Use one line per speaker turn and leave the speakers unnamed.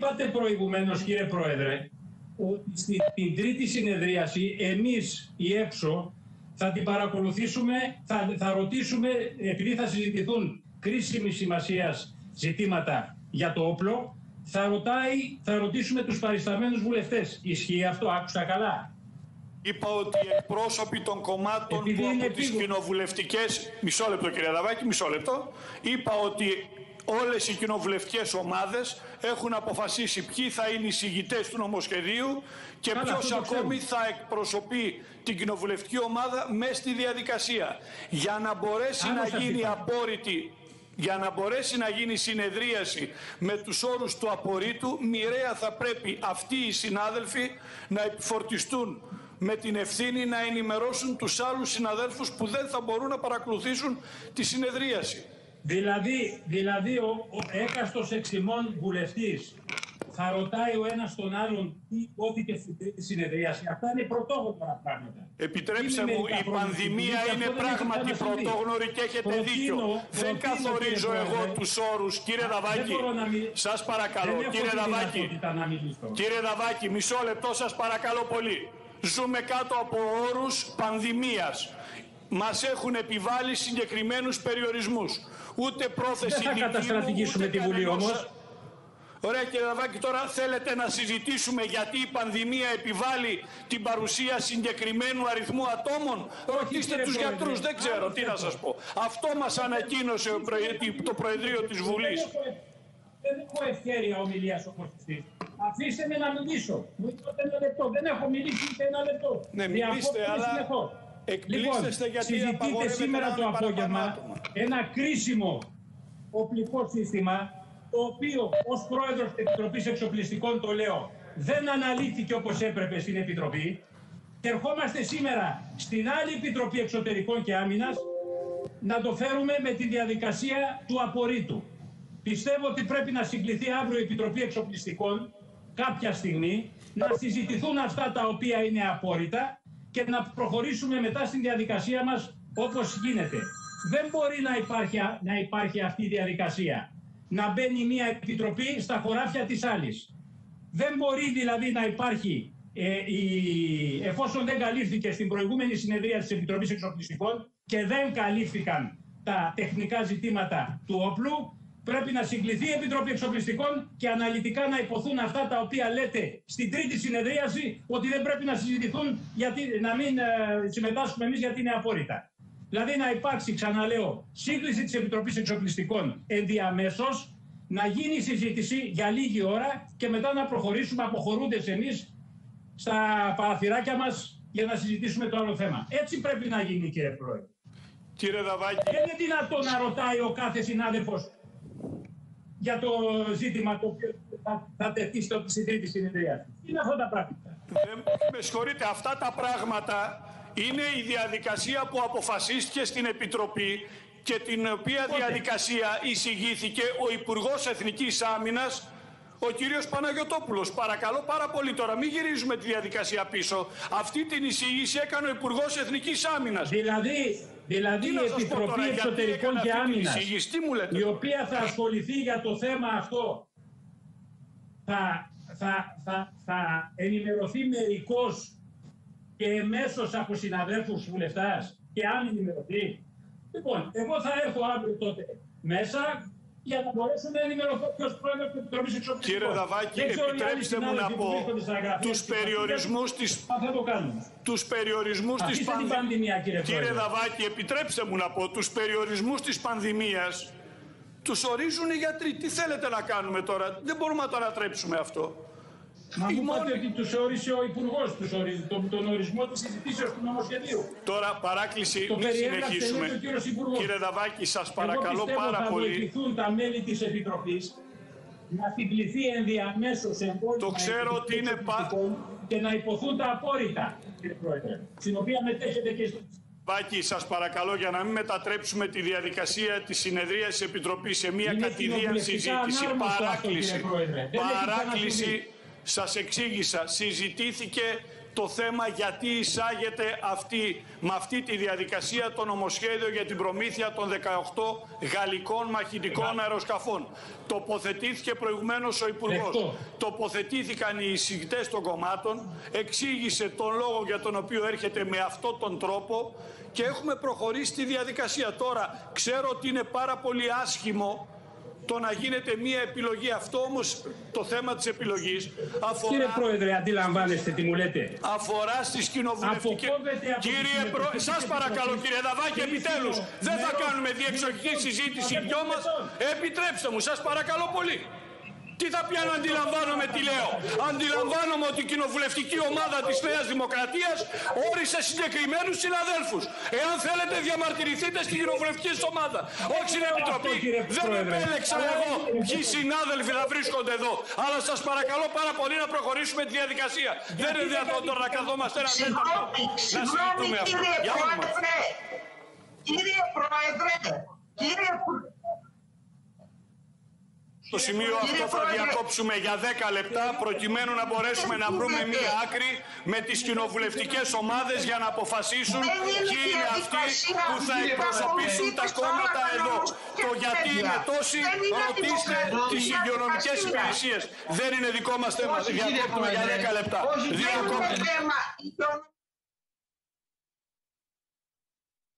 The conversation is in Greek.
Είπατε προηγουμένως, κύριε Πρόεδρε, ότι στην τρίτη συνεδρίαση εμείς η ΕΠΣΟ θα την παρακολουθήσουμε, θα ρωτήσουμε, επειδή θα συζητηθούν κρίσιμη σημασίας ζητήματα για το όπλο, θα ρωτήσουμε τους παρισταμένους βουλευτές. Ισχύει αυτό? Άκουσα καλά?
Είπα ότι οι εκπρόσωποι των κομμάτων που από τις κοινοβουλευτικές... Μισό λεπτό, κύριε Δαβάκη, μισό λεπτό. Είπα ότι όλες οι κοινοβουλευτικές ομάδες έχουν αποφασίσει ποιοι θα είναι οι συγητές του νομοσχεδίου και ποιος ακόμη θα εκπροσωπεί την κοινοβουλευτική ομάδα μέσα στη διαδικασία. Για να μπορέσει να γίνει απόρριτη, για να μπορέσει να γίνει συνεδρίαση με τους όρους του απορρίτου, μοιραία θα πρέπει αυτοί οι συνάδελφοι να επιφορτιστούν με την ευθύνη να ενημερώσουν τους άλλους συναδέλφους που δεν θα μπορούν να παρακολουθήσουν τη συνεδρίαση.
Δηλαδή ο έκαστος εξημών βουλευτής θα ρωτάει ο ένας τον άλλον τι υπόθηκε στην τρίτη συνεδρίαση. Αυτά είναι πρωτόγνωρα πράγματα.
Επιτρέψτε μου, η πανδημία είναι πράγματι πρωτόγνωρη και έχετε δίκιο. Δεν καθορίζω εγώ τους όρους, κύριε Δαβάκη. Σας παρακαλώ, κύριε Δαβάκη, μισό λεπτό σας παρακαλώ πολύ. Ζούμε κάτω από όρους πανδημίας. Μας έχουν επιβάλει συγκεκριμένους περιορισμούς. Ούτε πρόθεση...
Δεν θα καταστρατηγήσουμε τη Βουλή όμως.
Ωραία, κύριε Δαβάκη, τώρα θέλετε να συζητήσουμε γιατί η πανδημία επιβάλλει την παρουσία συγκεκριμένου αριθμού ατόμων? Ρωτήστε τους γιατρούς, δεν ξέρω τι να σας πω. Αυτό μας ανακοίνωσε το Προεδρείο της Βουλής.
Δεν έχω ευκαιρία ομιλίας όπως εσείς. Αφήστε με να μιλήσω. Μου είπατε ένα λεπτό. Δεν έχω μιλήσει ούτε ένα λεπτό.
Ναι, μιλήστε, αλλά εκπλήσεστε γιατί
συζητείτε σήμερα το απόγευμα ένα κρίσιμο οπλικό σύστημα, το οποίο ως πρόεδρος της Επιτροπής Εξοπλιστικών, το λέω, δεν αναλύθηκε όπως έπρεπε στην Επιτροπή, και ερχόμαστε σήμερα στην άλλη Επιτροπή Εξωτερικών και Άμυνας να το φέρουμε με τη διαδικασία του απορρίτου. Πιστεύω ότι πρέπει να συγκληθεί αύριο η Επιτροπή Εξοπλιστικών κάποια στιγμή, να συζητηθούν αυτά τα οποία είναι απόρριτα και να προχωρήσουμε μετά στην διαδικασία μας όπως γίνεται. Δεν μπορεί να υπάρχει αυτή η διαδικασία, να μπαίνει μια επιτροπή στα χωράφια της άλλης. Δεν μπορεί δηλαδή να υπάρχει, εφόσον δεν καλύφθηκε στην προηγούμενη συνεδρία της Επιτροπής Εξοπλιστικών και δεν καλύφθηκαν τα τεχνικά ζητήματα του όπλου, πρέπει να συγκληθεί η Επιτροπή Εξοπλιστικών και αναλυτικά να υποθούν αυτά τα οποία λέτε στην τρίτη συνεδρίαση, ότι δεν πρέπει να συζητηθούν, γιατί να μην συμμετάσχουμε εμείς γιατί είναι απόρριτα. Δηλαδή να υπάρξει, ξαναλέω, σύγκληση της Επιτροπής Εξοπλιστικών ενδιαμέσως, να γίνει συζήτηση για λίγη ώρα και μετά να προχωρήσουμε αποχωρούντες εμείς στα παραθυράκια μας για να συζητήσουμε το άλλο θέμα. Έτσι πρέπει να γίνει, κύριε Πρόεδρε.
Κύριε Δαβάκη,
δεν είναι δυνατόν να ρωτάει ο κάθε συνάδελφος για το ζήτημα το οποίο θα τεθεί στην τρίτη συνεδρία. Είναι αυτά τα πράγματα.
Με συγχωρείτε, αυτά τα πράγματα είναι η διαδικασία που αποφασίστηκε στην Επιτροπή και την οποία διαδικασία εισηγήθηκε ο Υπουργός Εθνικής Άμυνας, ο κύριος Παναγιωτόπουλος. Παρακαλώ πάρα πολύ τώρα, μην γυρίζουμε τη διαδικασία πίσω. Αυτή την εισήγηση έκανε ο Υπουργός Εθνικής Άμυνας.
Δηλαδή η Επιτροπή Εξωτερικών και Άμυνας, η οποία θα ασχοληθεί για το θέμα αυτό, θα ενημερωθεί μερικώς και εμέσως από συναδέλφους βουλευτάς, και αν ενημερωθεί. Λοιπόν, εγώ θα έρθω αύριο τότε μέσα για να μπορέσω να ενημερωθώ ποιος πρόεδρος της Επιτροπής Εξωτερικών.
Κύριε Δαβάκη, επιτρέψτε μου να πω τους περιορισμούς της... Τους περιορισμούς της πανδημίας. Κύριε Δαβάκη, επιτρέψτε μου να πω τους περιορισμούς της πανδημίας τους ορίζουν οι γιατροί. Τι θέλετε να κάνουμε τώρα? Δεν μπορούμε να το ανατρέψουμε αυτό.
Μα μου είπατε ότι τους όρισε ο Υπουργός, τον ορισμό της συζητήσεως του νομοσχεδίου.
Τώρα παράκληση, μην συνεχίσουμε. Κύριε Δαβάκη, σας παρακαλώ πάρα πολύ.
Θα βοηθηθούν τα μέλη της Επιτροπής να συγκληθεί ενδιαμέσως
το ξέρω ότι είναι
και να υποθούν τα απόρριτα, κύριε Πρόεδρε, στην οποία μετέχετε και εσείς.
Βάκη, σας παρακαλώ, για να μην μετατρέψουμε τη διαδικασία της συνεδρίας της Επιτροπής σε μια κατηδίαν συζήτηση. Παράκληση. Σας εξήγησα, συζητήθηκε το θέμα γιατί εισάγεται με αυτή τη διαδικασία το νομοσχέδιο για την προμήθεια των 18 γαλλικών μαχητικών αεροσκαφών. Τοποθετήθηκε προηγουμένως ο Υπουργός, τοποθετήθηκαν οι εισηγητές των κομμάτων, εξήγησε τον λόγο για τον οποίο έρχεται με αυτόν τον τρόπο και έχουμε προχωρήσει τη διαδικασία. Τώρα ξέρω ότι είναι πάρα πολύ άσχημο το να γίνεται μία επιλογή. Αυτό όμως το θέμα της επιλογής αφορά...
Κύριε Πρόεδρε, αντιλαμβάνεστε τι μου λέτε.
Αφορά στις κοινοβουλευτικές... Σας παρακαλώ κύριε Δαβάκη, επιτέλους, δεν θα κάνουμε διεξοχική συζήτηση οι δυο μας. Επιτρέψτε μου, σας παρακαλώ πολύ. Τι θα πει αν αντιλαμβάνομαι τι λέω? Αντιλαμβάνομαι ότι η κοινοβουλευτική ομάδα της Νέας Δημοκρατίας όρισε συγκεκριμένους συναδέλφους. Εάν θέλετε διαμαρτυρηθείτε στην κοινοβουλευτική ομάδα. Όχι στην Επιτροπή. Δεν επέλεξα εγώ ποιοι συνάδελφοι θα βρίσκονται εδώ. Αλλά σας παρακαλώ πάρα πολύ να προχωρήσουμε τη διαδικασία. Δεν είναι δυνατόν τώρα να καθόμαστε ένα μέτρο να συζητούμε αυτό.
Κύριε Πρόεδρε,
Το σημείο αυτό θα διακόψουμε για 10 λεπτά προκειμένου να μπορέσουμε να βρούμε μία άκρη με τις κοινοβουλευτικές ομάδες για να αποφασίσουν ποιοι είναι αυτοί που θα εκπροσωπήσουν τα κόμματα εδώ. Το γιατί είναι τόσοι, ρωτήστε τις υγειονομικές υπηρεσίες. Δεν είναι δικό μας θέμα. Διακόπτουμε για 10 λεπτά.